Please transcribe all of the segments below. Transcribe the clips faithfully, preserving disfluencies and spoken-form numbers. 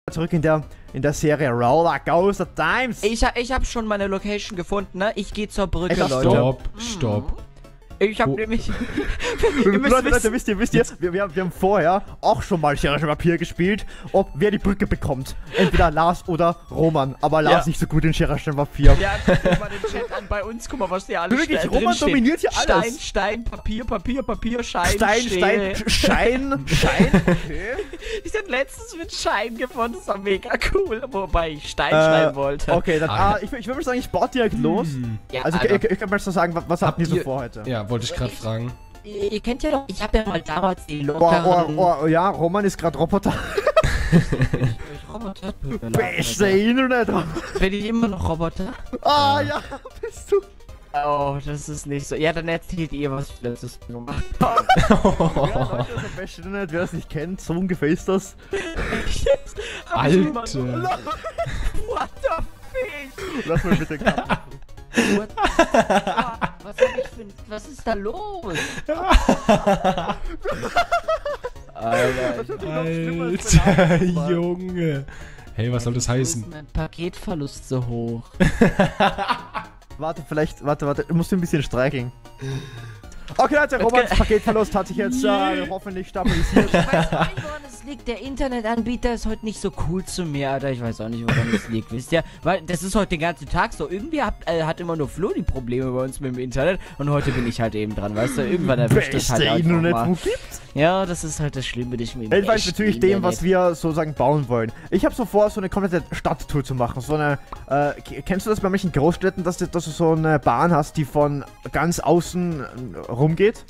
Zurück in der in der Serie Roller Coaster Times. Ich, ich habe schon meine Location gefunden, ne? Ich gehe zur Brücke, Ey, Leute. Stopp, stopp. Ich habe Wo- nämlich... Leute, Leute, wisst ihr, wisst ihr, wir, wir, wir haben vorher auch schon mal Schere, Stein, Papier gespielt, ob wer die Brücke bekommt. Entweder Lars oder Roman, aber Lars Ja. nicht so gut in Schere, Stein, Papier. Ja, guck mal den Chat an bei uns, guck mal, was der alles Wirklich, ste- Roman drinsteht. dominiert hier alles. Stein, Stein, Papier, Papier, Papier, Schein, Stein, Schere. Stein, Schein, Schein. Okay. Ich hab letztens mit Schein gefunden, das war mega cool, wobei ich Stein Äh, schreiben wollte. Okay, dann, Ah. ah, ich, ich würde sagen, ich baue direkt los. Ja, Also, Alter. ich, ich kann mal so sagen, was, was habt ihr so ihr- vor heute? Ja, wollte ich gerade fragen. Ihr kennt ja doch, ich habe ja mal damals die Oh, lockeren... oh, oh, ja, Roman ist gerade Roboter. Roboter? Beste Internet. Bin ich immer noch Roboter? Ah, ja, bist du. Oh, das ist nicht so. Ja, dann erzählt ihr, was ich letztes Mal gemacht habe. Ja, Leute, das ist beste Internet, wer es nicht kennt, so ungefähr ist das. Alter. What the fish? Lass mal bitte kappen. What? Was, hab ich für, was ist da los? Alter, Alter, Junge. Hey, was soll das wieso heißen? ist mein Paketverlust so hoch? Warte, vielleicht, warte, warte, du musst ein bisschen streicheln. Okay, Leute, Romans Paketverlust hat sich jetzt äh, hoffentlich stabilisiert. Ich weiß auch nicht, woran es liegt. Der Internetanbieter ist heute nicht so cool zu mir, Alter. Ich weiß auch nicht, woran es liegt, wisst ihr? Weil das ist heute den ganzen Tag so. Irgendwie hat, äh, hat immer nur Flo die Probleme bei uns mit dem Internet. Und heute bin ich halt eben dran, weißt du? Irgendwann erwischt es halt Beste einfach Internet, mal. wo gibt's? Ja, das ist halt das Schlimme, das ich mir im Weltweit echten bezüglich dem, Internet- was wir sozusagen bauen wollen. Ich habe so vor, so eine komplette Stadttour zu machen. So eine, äh, k- kennst du das bei manchen Großstädten, dass du, dass du so eine Bahn hast, die von ganz außen äh, rumgeht?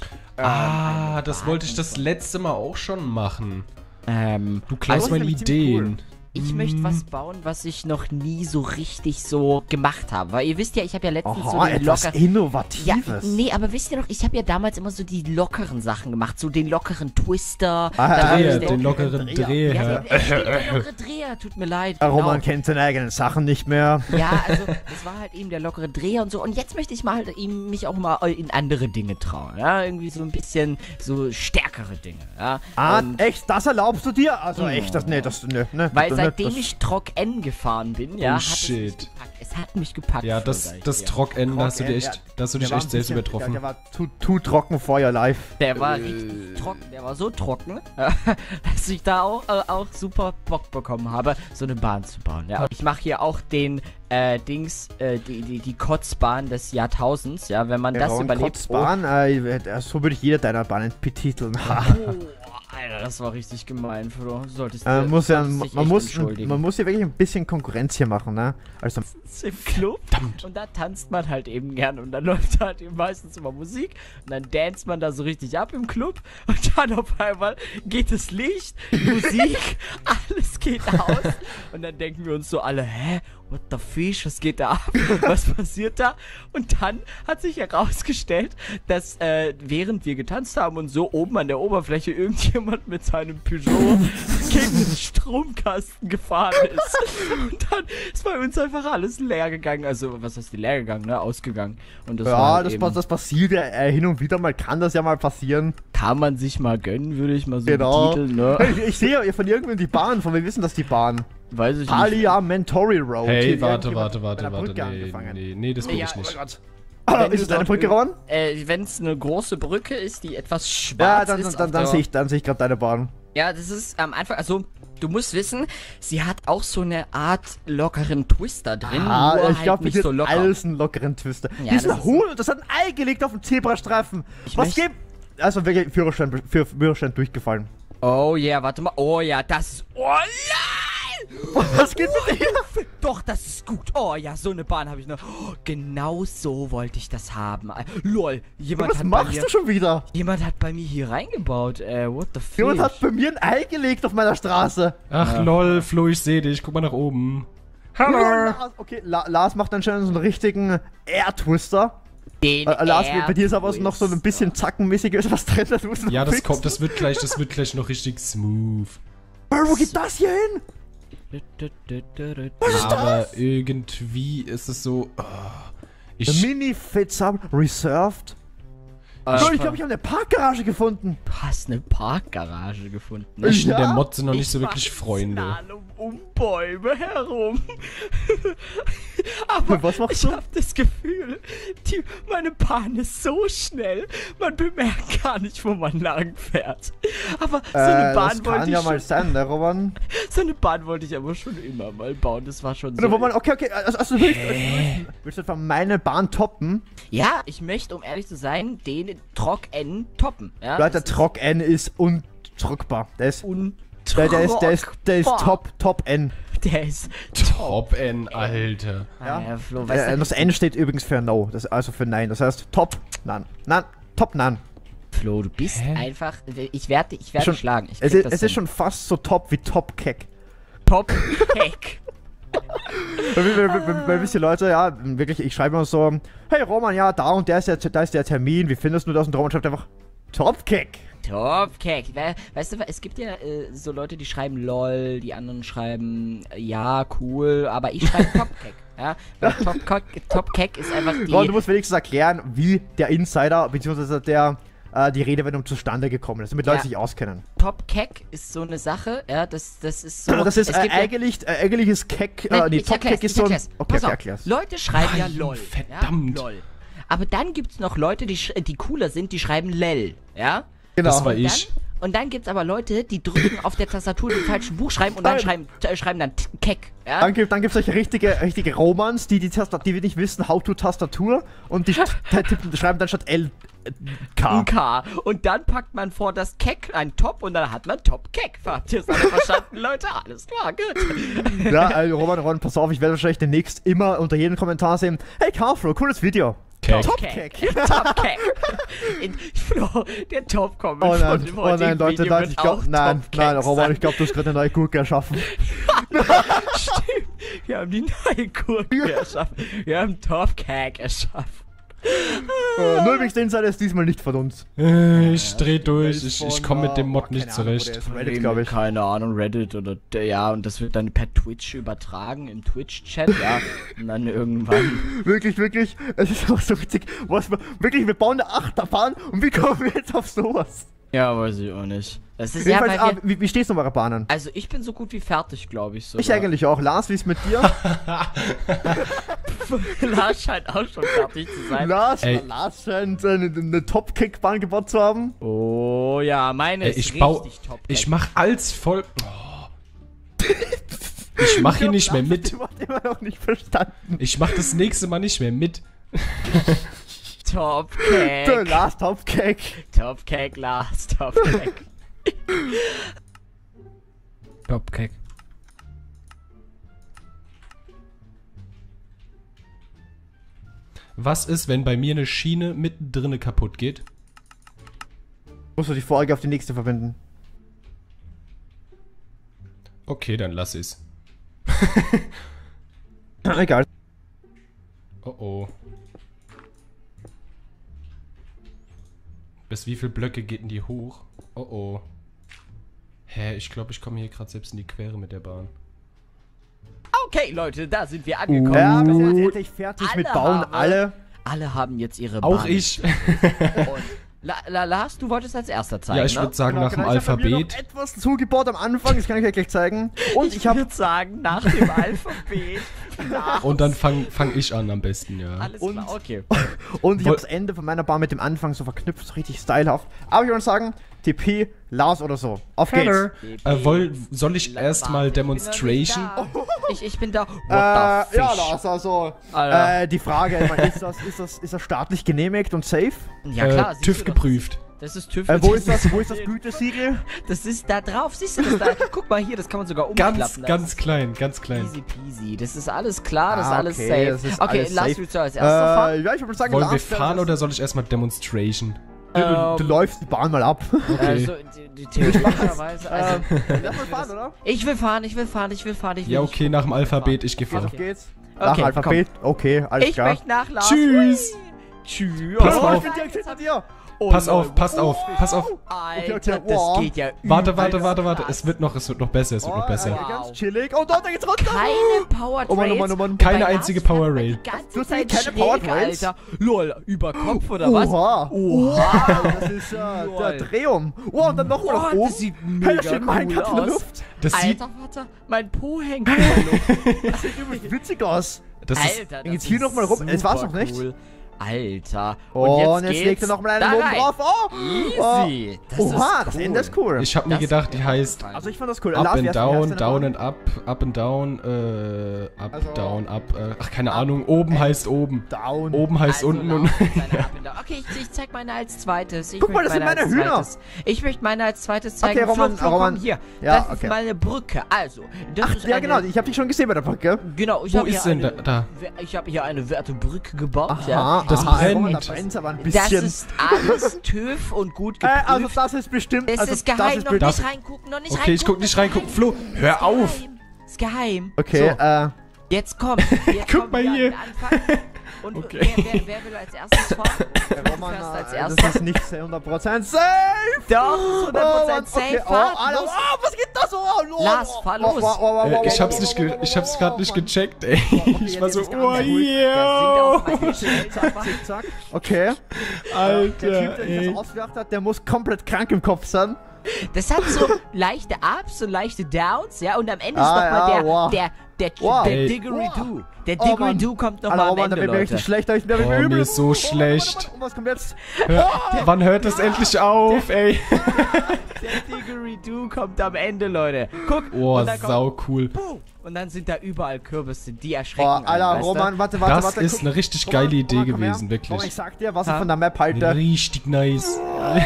Ah, das wollte ich das letzte Mal auch schon machen. Ähm, Du klaust das meine ist nämlich ziemlich Ideen. ich möchte was bauen, was ich noch nie so richtig so gemacht habe. Weil ihr wisst ja, ich habe ja letztens so Aha, die etwas locker... Innovatives. Ja, nee, aber wisst ihr noch, ich habe ja damals immer so die lockeren Sachen gemacht. So den lockeren Twister. Ah, dann hab Dreher, ich den lockeren Dreher. Dreher. Ja, den, äh, stimmt, der lockere Dreher, tut mir leid. Äh, genau. Roman kennt seine eigenen Sachen nicht mehr. Ja, also das war halt eben der lockere Dreher und so. Und jetzt möchte ich mal halt eben mich auch mal in andere Dinge trauen. Ja, irgendwie so ein bisschen so stärkere Dinge. Ja. Ah, Und- echt? Das erlaubst du dir? Also Oh. echt, das, nee, das, ne, ne. Weil das, seitdem das, ich Trock N gefahren bin, ja, Oh, hat es mich shit. gepackt. Es hat mich gepackt. Ja, so das, sag ich das dir. Trockende, da hast du dir Ja, echt, da hast du der dich war echt ein selbst bisschen- übertroffen. Der, der war zu, zu trocken Feuer live. Der war Äh. richtig trocken, der war so trocken, dass ich da auch, äh, auch super Bock bekommen habe, so eine Bahn zu bauen. Ja. Ich mache hier auch den äh, Dings, äh, die, die, die Kotzbahn des Jahrtausends, ja, wenn man das überlebt. Kotzbahn, äh, so würde ich jeder deiner Bahnen betiteln. Oh, Alter, das war richtig gemein, Flo. Du solltest äh, dir- muss ja, solltest dich man, echt muss, entschuldigen. man muss hier wirklich ein bisschen Konkurrenz hier machen, ne? Also, Ist im Club und da tanzt man halt eben gern und dann läuft halt eben meistens immer Musik und dann danst man da so richtig ab im Club und dann auf einmal geht das Licht, Musik, alles geht aus und dann denken wir uns so alle, hä, what the fish, was geht da ab, was passiert da? Und dann hat sich herausgestellt, dass äh, während wir getanzt haben und so oben an der Oberfläche irgendjemand mit seinem Peugeot gegen den Stromkasten gefahren ist und dann ist bei uns einfach alles leer gegangen. Also, was heißt die leer gegangen, ne? Ausgegangen. Und das war ja, halt das, eben, pass- das passiert ja äh, hin und wieder mal, kann das ja mal passieren. kann man sich mal gönnen, würde ich mal so Genau. betiteln, ne? Ich, ich sehe ja von irgendwann die Bahn, von wir wissen das die Bahn. Weiß ich nicht. Parliamentary Road. Hey, Hier warte, irgendjemand warte, mit warte, einer warte. Brücke Nee, angefangen. nee, nee, das bin Ja, ich Oh nicht. Gott. Ah, Wenn ist du es deine dort Brücke, irgend- Ron? Äh, wenn es eine große Brücke ist, die etwas schwarz Ja, dann, ist. dann, auf dann, der- sehe ich, dann sehe ich gerade deine Bahn. Ja, das ist am Anfang, also du musst wissen, sie hat auch so eine Art lockeren Twister drin, Ah, nur ich halt glaube, nicht das so ist locker. alles einen lockeren Twister. Ja, Hier ist das ein ist- Huhn und das hat ein Ei gelegt auf dem Zebrastreifen. Ich Was möcht- gibt... Also, welcher Führerschein, für Führerschein durchgefallen? Oh ja, yeah, warte mal. Oh ja, das ist... Oh nein! Was geht mit dir? Doch, das ist gut. Oh ja, so eine Bahn habe ich noch. Oh, genau so wollte ich das haben. Äh, Lol, jemand Was hat bei machst mir... du schon wieder? Jemand hat bei mir hier reingebaut. Äh, what the fuck? Jemand hat bei mir ein Ei gelegt auf meiner Straße. Ach lol, Flo, ich sehe dich. Guck mal nach oben. Hallo. Lars, okay, La Lars macht anscheinend so einen richtigen Air-Twister. Den Äh, Lars, bei dir ist aber Air noch so ein bisschen zackenmäßiges was drin. Das muss noch Ja, das fixen. kommt, das wird gleich, das wird gleich noch richtig smooth. Bro, wo geht das hier hin? Aber irgendwie ist es so. Oh, ich, Mini Fitzhub Reserved. Äh, Leute, ich glaube, ich habe eine Parkgarage gefunden. Du hast eine Parkgarage gefunden. Ich Ja? und der Mod sind noch nicht so Ich wirklich mach Freunde. Slalom um Bäume herum. Aber Was machst ich du? habe das Gefühl, die, meine Bahn ist so schnell, man bemerkt gar nicht, wo man lang fährt. Aber so eine Äh, Bahn das wollte kann ich ja mal schon, sein, ne, Roman? so eine Bahn wollte ich aber schon immer mal bauen. Das war schon so. Oder wo man, okay, okay, also, also willst, willst du etwa meine Bahn toppen? Ja, ich möchte, um ehrlich zu sein, den Trock-N toppen. Ja, Leute, das ist Trock N ist untrockbar. Der ist, untrockbar. der, der ist, der ist, der ist top, top N. Der ist Top N, Alter. Ja, Ja. ja Flo, Äh, weißt du, das N steht übrigens für No, das, also für Nein. Das heißt Top, Nan. Nan, Top, Nan. Flo, du bist Hä? einfach. Ich werde ich werd Schon- dich schlagen. Ich Es, krieg ist, das es ist hin. schon fast so top wie Top Keck. Top Hack. Weil, weil, weil, weil wisst ihr Leute, ja, wirklich, ich schreibe immer so, hey Roman, ja, da und der ist der, da ist der Termin, wie findest du das? Und Roman schreibt einfach, Top Keck. Top Hack. We weißt du, es gibt ja äh, so Leute, die schreiben LOL, die anderen schreiben äh, ja, cool, aber ich schreibe Top Hack. Ja, weil Top, Cock, Top Hack ist einfach die. Roman, du musst wenigstens erklären, wie der Insider, beziehungsweise der, äh, die Redewendung zustande gekommen ist, damit Ja. Leute sich auskennen. Top Hack ist so eine Sache, ja, das, das ist so. Das ist es äh, gibt ja- eigentlich, äh, eigentlich ist Keck, Nein, äh, nee, ich Top erklär's, Keck ist ich so ein... erklär's. Okay, Pass okay, auf. erklär's. Leute schreiben ja Nein, LOL. verdammt. Ja, LOL. Aber dann gibt's noch Leute, die, sch die cooler sind, die schreiben Lel. Ja? Genau. Das war Und ich. Dann, und dann gibt's aber Leute, die drücken auf der Tastatur den falschen Buchstaben und dann Nein. schreiben, äh, schreiben dann t- Keck. Ja? Dann gibt dann gibt's solche richtige, richtige Romans, die die Tastatur, die wir nicht wissen, how to Tastatur und die tippen, schreiben dann statt L äh, K. Ein K. Und dann packt man vor das Keck ein Top und dann hat man Top Keck. Habt ihr es alle verstanden, Leute? Alles klar, gut. Ja, also Roman, Roman, pass auf, ich werde wahrscheinlich demnächst immer unter jedem Kommentar sehen, hey Carflo, cooles Video. Keck. Top Keck. Keck. Top Keck. In, Flo, der Top-Comment Oh nein, von dem oh nein, heutigen Leute, Video Leute, wird ich glaube, auch nein, Top nein, Keck Roman, sein. ich glaube, du hast gerade eine neue Gurke erschaffen. Stimmt. Wir haben die neue Gurke erschaffen. Wir haben Top Keck erschaffen. Äh, nur übrigens, der Insider ist diesmal nicht von uns. Äh, Ich dreh Der durch. ist Ich, von, ich komme mit dem äh, Mod oh, nicht keine Ahnung, wo der zurecht. ist. Reddit, glaube ich. Keine Ahnung, Reddit oder ja, und das wird dann per Twitch übertragen im Twitch-Chat, ja. Und dann irgendwann. Wirklich, wirklich, es ist auch so witzig, was wir, wirklich, wir bauen eine Achterbahn und wie kommen wir jetzt auf sowas? Ja, weiß ich auch nicht. Das ist ja, Jedenfalls, weil ah, wir, wie, wie stehst du um eure Bahnen? also ich bin so gut wie fertig, glaube ich. Ich eigentlich auch. Lars, wie ist mit dir? Lars scheint auch schon fertig zu sein. Lars, Ey. Lars scheint äh, eine, eine Top-Kick-Bahn gebaut zu haben. Oh ja, meine Ey, ist ich richtig baue. top. Ich mach als voll. Oh. Ich mach hier nicht mehr mit. Ich hab immer noch nicht verstanden. Ich mach das nächste Mal nicht mehr mit. Top Der Cake. Lars Top-Kick. Top Cake, Lars. Top Cake. Top Cake. Was ist, wenn bei mir eine Schiene mittendrin kaputt geht? Musst du die Folge auf die nächste verbinden. Okay, dann lass ich's. Egal. Oh oh. Bis wie viele Blöcke geht denn die hoch? Oh oh. Hä, ich glaube, ich komme hier gerade selbst in die Quere mit der Bahn. Okay, Leute, da sind wir angekommen. Ja, wir Und sind jetzt endlich fertig alle mit Bauen. haben- Alle. alle haben jetzt ihre Auch Bahn. ich. Und La La Lars, du wolltest als erster zeigen, Ja, ich ne? würde sagen, Genau, nach dem genau, ich hab bei mir Alphabet. noch etwas zugebaut am Anfang, das kann ich euch gleich zeigen. Und ich, Ich habe würde sagen, nach dem Alphabet. Lars. Und dann fange fang ich an am besten, ja. Alles Und- klar, okay. und ich Woll- habe das Ende von meiner Bahn mit dem Anfang so verknüpft, so richtig stylehaft. Aber ich würde sagen, T P, Lars oder so. Auf geht's. Äh, woll, soll ich erstmal Demonstration? Ich, ich bin da. What Äh, the ja, fish? Lars, also Alter. äh, die Frage, ich meine, ist das, ist, das, ist das staatlich genehmigt und safe? Ja klar, äh, siehst TÜV du doch, geprüft. Das ist TÜV. Äh, wo ist das, wo ist das Gütesiegel? Das ist da drauf, siehst du das da? Guck mal hier, das kann man sogar umklappen. Ganz, das ganz ist klein, ganz klein. easy peasy. Das ist alles klar, das Ah, ist alles okay, safe. das ist okay, alles Lars, safe. willst du als erster fahren? Äh, ja, ich würde sagen, Wollen wir Lars, fahren das- oder soll ich erstmal Demonstration? Du, du, du Ähm, läufst die Bahn mal ab. Okay. Also, die, die theoretischerweise, also, Lass mal fahren, oder? ich will fahren, ich will fahren, ich will fahren, ich will Ja, nicht- okay, nach dem Alphabet, ich gehe Auf vor. geht's. Nach Okay, Alphabet. Okay, alles Ich klar. möchte nach Lars. Tschüss. Tschüss. Pass Oh, mal ich auf. bin direkt hinter dir. Oh, Pass Leute. auf, passt auf, pass auf. Alter, Okay, okay, das wow. geht ja Warte, übelst warte, warte, warte. krass. Es wird noch, es wird noch besser, es wird noch besser. Oh, ganz chillig. Oh, dort, da geht's runter. Keine Power Oh Mann, oh Trails. Mann, oh Mann. Keine Bei einzige Lars fährt Power man Rail. Die ganze Du hast Zeit keine schräg, Power Trails? Alter. Lol, über Kopf oder was? Oha. Oha. Das ist äh, der Lol. Drehum. Oh, und dann nochmal nach Boah, oben. das sieht Hey, mega da steht mein cool Cut in der aus. Luft. Das sieht, Alter, warte, mein Po hängt in der Luft. Das sieht übrigens witzig aus. das ist, Alter, Dann geht's das hier ist noch mal rum. Es war's noch super nicht. cool. Alter. Oh, und jetzt, legt geht's er nochmal da einen oben rein. drauf. Oh. Easy. Das Oha, ist das cool. Ende ist cool. ich hab mir Das gedacht, ist die mir heißt gefallen. Also ich fand das cool. Up Lars, wie and hast du- wie hast du down, denn down gemacht? and up, up and down, äh, up, Also- down, up, äh, ach, keine Ahnung, oben heißt oben. Down. Oben heißt Also unten und... laut ist eine Up and Down. Okay, ich, ich zeig meine als zweites. Ich Guck mal, möchte das sind meine meine als Hühner. zweites. Ich möchte meine als zweites zeigen. Okay, Roman, Flo, Flo, Roman. komm hier. Ja, das okay. ist meine Brücke. Also, das Ach, ist ja eine, genau, ich hab dich schon gesehen bei der Brücke. Genau, ich Wo habe ist hier denn eine, da- da? Ich habe hier eine werte Brücke gebaut. Aha, ja. Das aha, brennt. Roman, da brennt's aber ein Das bisschen. ist alles TÜV und gut Äh, geprüft. also das ist bestimmt... es also ist geheim, noch be- das- nicht reingucken, noch nicht Okay, ich guck nicht reingucken. Flo, hör Ist auf! geheim. Ist geheim. Okay, So, äh... jetzt kommt. Jetzt Guck kommt mal wir hier. an den Anfang. Und Okay. wer, wer, wer will als erstes fahren? Du Roman, fährst als äh, erstes. das ist nicht hundert Prozent safe! Doch, hundert Mann, Prozent safe. okay. Oh, Fahr, Alter, los. oh, was geht das so? Oh, oh, Lars, oh, fahr oh, los. oh, oh, oh, Äh, oh, ich oh, hab's oh, nicht, oh, ge oh, ich hab's oh, grad oh, nicht Mann. gecheckt, ey. Ich war so, jetzt ist oh ganz ruhig. yeah! Da singt Zack, zack, zack. Okay. Der Alter, Typ, der sich ey. das ausgedacht hat, der muss komplett krank im Kopf sein. Das hat so leichte Ups und leichte Downs, ja, und am Ende Ah, ist nochmal ja, der, wow. der, der, Wow. der Ey. Diggery-Doo. Der Oh, Mann. Diggery-Doo kommt Alter, nochmal am Roman, da Ende, wird mir richtig Leute. schlecht, da ich mir Oh, mir übel. ist so Oh, schlecht. Und was kommt jetzt? Hör, wann hört das endlich auf, ey? Der Diggery-Doo kommt am Ende, Leute. Guck, Oh, und dann kommt, sau cool. und dann sind da überall Kürbisse, die erschrecken Oh, einen, Alter, weißt du? Roman, warte, warte, Das warte. ist guck. eine richtig Roman, geile Idee Roman, komm her. gewesen, wirklich. Roman, ich sag dir, was Ha? ich von der Map halte. Richtig nice.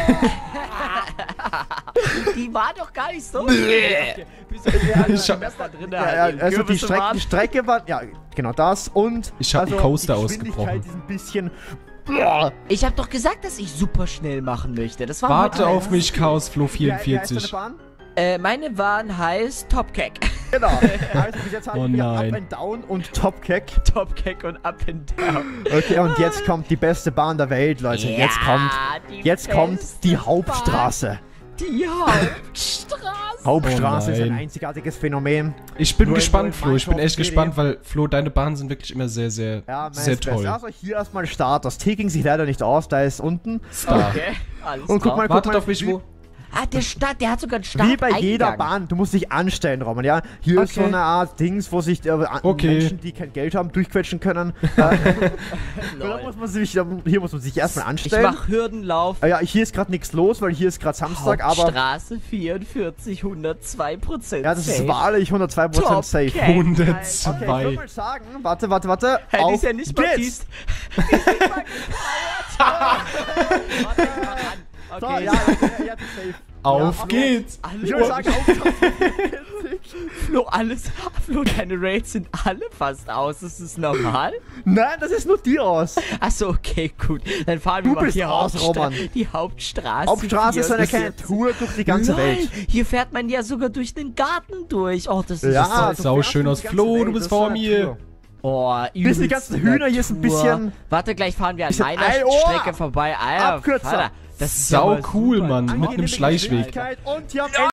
Die war doch gar nicht so. Okay, bis wir alle Ich hab- das da drin Ja, halt ja, eben also die Kürbisse Strecke, waren. die Strecke war, ja, genau das und Ich hab einen also Coaster die ausgebrochen. Geschwindigkeit ist ein bisschen, boah. Ich hab doch gesagt, dass ich super schnell machen möchte. Das war Warte heute auf mich, Chaos Flo Wie- wie heißt deine vierundvierzig. Bahn? Äh, meine Bahn heißt Topcake. Genau. Also bis jetzt Oh haben wir nein. Up and Down und Top Kick. Topcake und Up and Down. Okay, und jetzt kommt die beste Bahn der Welt, Leute. Jetzt kommt, die jetzt kommt die beste Hauptstraße. Bahn. Die Hauptstraße. Hauptstraße Oh ist ein nein. einzigartiges Phänomen. Ich bin Nur in- gespannt, nur in Flo. Ich bin Minecraft echt City. gespannt, weil, Flo, deine Bahnen sind wirklich immer sehr, sehr, Ja, sehr meins toll. besser. Also hier erstmal Start. Das T ging sich leider nicht aus, da ist unten. Star. Okay, alles Und guck klar. mal, guck Wartet mal. auf mich, wie- wo? Ah, der Start, der hat sogar einen Start. Wie bei jeder Bahn, du musst dich anstellen, Roman, ja? Hier ist so Okay. eine Art Dings, wo sich äh, an- Okay. Menschen, die kein Geld haben, durchquetschen können. Äh, da muss man sich, hier muss man sich erstmal Ich anstellen. mach Hürdenlauf. Äh, ja, hier ist gerade nichts los, weil hier ist gerade Samstag, aber Hauptstraße vierundvierzig, hundertzwei Prozent. ja, das ist wahrlich hundertzwei Prozent safe. Top Cake. hundertzwei. Okay, ich würde mal sagen, warte, warte, warte. Hey, die auf ist ja nicht mal geht's. Kies. Die ist nicht mal gepowert. Warte, ich mach an. So, Okay, ja, ja, ja, ja, safe. Auf Ja, geht's! Ich würde sagen, auf Flo, alles. Flo, deine Raids sind alle fast aus. Ist das normal? Nein, das ist nur dir aus. Achso, okay, gut. Dann fahren wir Du mal bist die, raus, Hauptstra Roman. die Hauptstraße. Hauptstraße ist so eine kleine vierundvierzig. Tour durch die ganze Lol, Welt. Hier fährt man ja sogar durch den Garten durch. Oh, das ist Ja, so. das sau fährst schön durch aus. die ganze Flo, Welt, du bist das ist vor so eine mir. Tour. Oh, Bis die übelst ganzen Hühner hier ist ein Natur. bisschen- Warte, gleich fahren wir an bisschen meiner Ei- oh, Strecke vorbei. Alter, Abkürzer. Vater, das ist ja Sau mal cool, super. Mann. Mit Angenehme einem Schleichweg. Geschwindigkeit Und hier am